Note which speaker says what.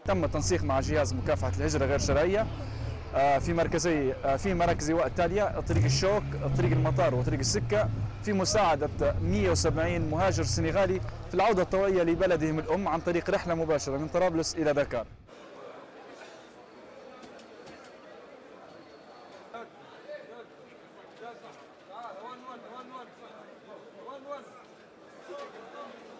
Speaker 1: تم التنسيق مع جهاز مكافحة الهجرة غير شرعية في مراكز إيواء التالية: طريق الشوك، طريق المطار، وطريق السكة، في مساعدة 170 مهاجر سنغالي في العودة الطوعية لبلدهم الأم عن طريق رحلة مباشرة من طرابلس إلى دكار.
Speaker 2: تعال 1 1 1 1 1 1